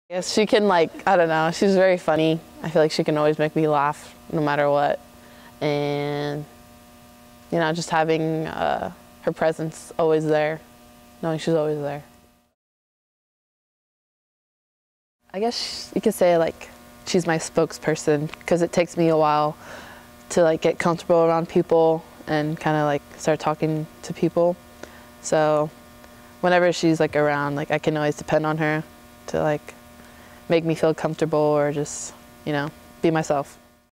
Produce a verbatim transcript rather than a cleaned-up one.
Yes, she can, like, I don't know, she's very funny. I feel like she can always make me laugh no matter what. And, you know, just having uh, her presence always there, knowing she's always there. I guess you could say, like, she's my spokesperson, because it takes me a while to, like, get comfortable around people and kind of, like, start talking to people. So whenever she's, like, around, like, I can always depend on her to, like, make me feel comfortable or just, you know, be myself.